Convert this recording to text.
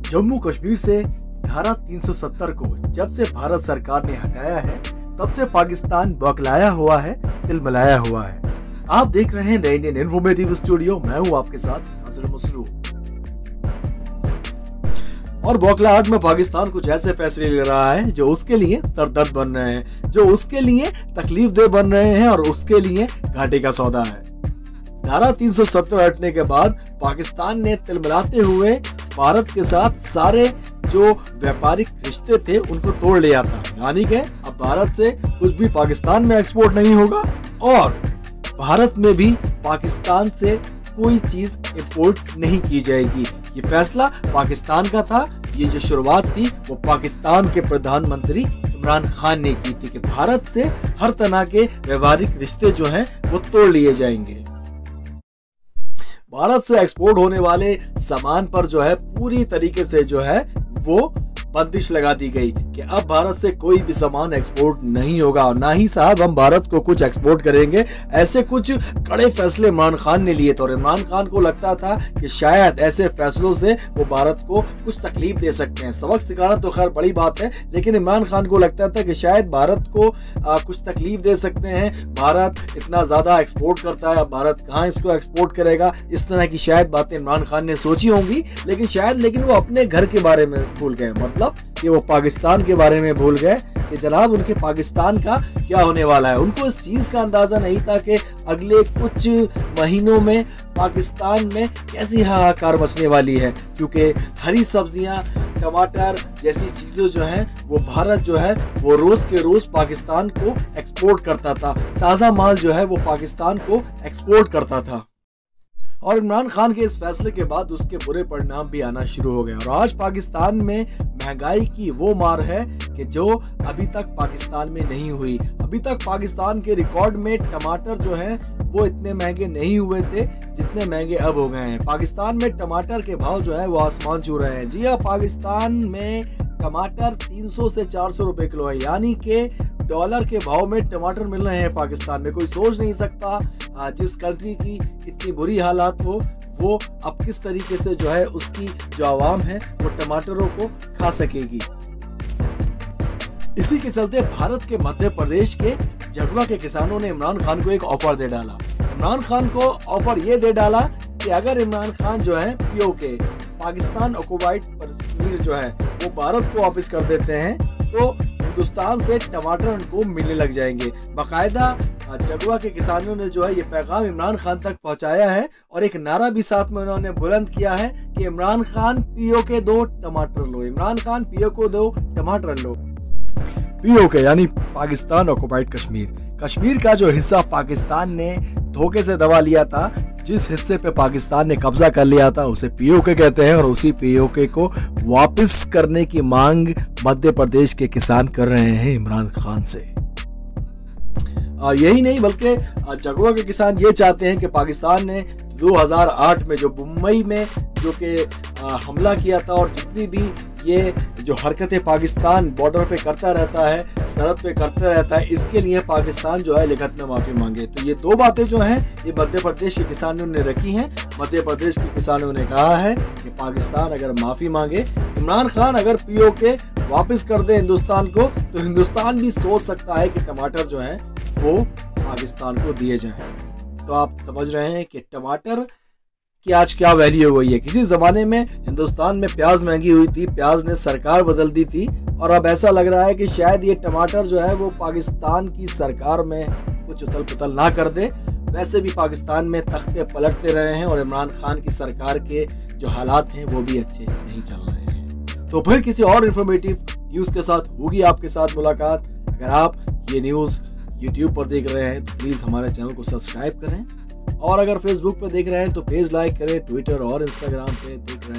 जम्मू कश्मीर से धारा 370 को जब से भारत सरकार ने हटाया है तब से पाकिस्तान बौखलाया हुआ है, तिलमिलाया हुआ है। आप देख रहे हैं द इंडियन इन्फॉर्मेटिव स्टूडियो। मैं हूं आपके साथ नाज़िर मसरूफ। और बौखलाहट में पाकिस्तान कुछ ऐसे फैसले ले रहा है जो उसके लिए सरदर्द बन रहे हैं, जो उसके लिए तकलीफ दे बन रहे हैं और उसके लिए घाटे का सौदा है। धारा 370 हटने के बाद पाकिस्तान ने तिलमिलाते हुए भारत के साथ सारे जो व्यापारिक रिश्ते थे उनको तोड़ लिया था। यानी कि अब भारत से कुछ भी पाकिस्तान में एक्सपोर्ट नहीं होगा और भारत में भी पाकिस्तान से कोई चीज इंपोर्ट नहीं की जाएगी। ये फैसला पाकिस्तान का था। ये जो शुरुआत थी वो पाकिस्तान के प्रधानमंत्री इमरान खान ने की थी कि भारत से हर तरह के व्यापारिक रिश्ते जो हैं वो तोड़ लिए जाएंगे। भारत से एक्सपोर्ट होने वाले सामान पर जो है पूरी तरीके से जो है वो बंदिश लगा दी गई कि अब भारत से कोई भी सामान एक्सपोर्ट नहीं होगा और ना ही साहब हम भारत को कुछ एक्सपोर्ट करेंगे। ऐसे कुछ कड़े फैसले इमरान खान ने लिए थे और इमरान खान को लगता था कि शायद ऐसे फैसलों से वो भारत को कुछ तकलीफ दे सकते हैं। सबक सिखाना तो खैर बड़ी बात है, लेकिन इमरान खान को लगता था कि शायद भारत को कुछ तकलीफ दे सकते हैं। भारत इतना ज्यादा एक्सपोर्ट करता है, अब भारत कहाँ इसको एक्सपोर्ट करेगा, इस तरह की शायद बातें इमरान खान ने सोची होंगी। लेकिन वो अपने घर के बारे में भूल गए, मतलब कि वो पाकिस्तान के बारे में भूल गए कि जनाब उनके पाकिस्तान का क्या होने वाला है। उनको इस चीज का अंदाजा नहीं था कि अगले कुछ महीनों में पाकिस्तान में कैसी हाहाकार मचने वाली है, क्योंकि हरी सब्जियां, टमाटर जैसी चीजें जो हैं वो भारत जो है वो रोज के रोज पाकिस्तान को एक्सपोर्ट करता था। ताजा माल जो है वो पाकिस्तान को एक्सपोर्ट करता था। और इमरान खान के इस फैसले के बाद उसके बुरे परिणाम भी आना शुरू हो गए और आज पाकिस्तान में महंगाई की वो मार है कि जो अभी तक पाकिस्तान में नहीं हुई। अभी तक पाकिस्तान के रिकॉर्ड में टमाटर जो हैं वो इतने महंगे नहीं हुए थे जितने महंगे अब हो गए हैं। पाकिस्तान में टमाटर के भाव जो है वो आसमान छू रहे हैं। जी हाँ, पाकिस्तान में टमाटर 300 से 400 रुपए किलो है, यानी कि डॉलर के भाव में टमाटर मिल रहे हैं पाकिस्तान में। कोई सोच नहीं सकता जिस कंट्री की इतनी बुरी हालात हो वो अब किस तरीके से जो है उसकी जो आवाम है वो टमाटरों को खा सकेगी। इसी के चलते भारत के मध्य प्रदेश के जगवा के किसानों ने इमरान खान को एक ऑफर दे डाला। इमरान खान को ऑफर ये दे डाला कि अगर इमरान खान जो है पीओके पाकिस्तान ऑक्युपाइड कश्मीर जो है वो भारत को वापस कर देते हैं तो हिंदुस्तान से टमाटर उनको मिलने लग जाएंगे। बाकायदा जगवा के किसानों ने जो है ये पैगाम इमरान खान तक पहुंचाया है और एक नारा भी साथ में उन्होंने बुलंद किया है कि इमरान खान पीओके दो टमाटर लो, इमरान खान पीओके दो टमाटर लो। पीओके यानी पाकिस्तान ऑक्युपाइड कश्मीर। कश्मीर का जो हिस्सा पाकिस्तान ने धोखे से दबा लिया था, जिस हिस्से पे पाकिस्तान ने कब्जा कर लिया था उसे पीओके कहते हैं और उसी पीओके को वापस करने की मांग मध्य प्रदेश के किसान कर रहे हैं इमरान खान से। यही नहीं बल्कि जगवा के किसान ये चाहते हैं कि पाकिस्तान ने 2008 में जो मुंबई में जो कि हमला किया था और जितनी भी ये जो हरकतें पाकिस्तान बॉर्डर पे करता रहता है, सरहद पे करता रहता है, इसके लिए पाकिस्तान जो है लिखत में माफी मांगे। तो ये दो बातें जो हैं ये मध्य प्रदेश के किसानों ने रखी हैं। मध्य प्रदेश के किसानों ने कहा है कि पाकिस्तान अगर माफी मांगे, इमरान खान अगर पीओके वापस कर दे हिंदुस्तान को, तो हिंदुस्तान भी सोच सकता है कि टमाटर जो है वो पाकिस्तान को दिए जाए। तो आप समझ रहे हैं कि टमाटर कि आज क्या वैल्यू हो गई है। किसी जमाने में हिंदुस्तान में प्याज महंगी हुई थी, प्याज ने सरकार बदल दी थी और अब ऐसा लग रहा है कि शायद ये टमाटर जो है वो पाकिस्तान की सरकार में कुछ उथल पुथल ना कर दे। वैसे भी पाकिस्तान में तख्ते पलटते रहे हैं और इमरान खान की सरकार के जो हालात हैं वो भी अच्छे नहीं चल रहे हैं। तो फिर किसी और इंफॉर्मेटिव न्यूज के साथ होगी आपके साथ मुलाकात। अगर आप ये न्यूज YouTube पर देख रहे हैं तो प्लीज हमारे चैनल को सब्सक्राइब करें और अगर फेसबुक पे देख रहे हैं तो पेज लाइक करें, ट्विटर और इंस्टाग्राम पे देख रहे हैं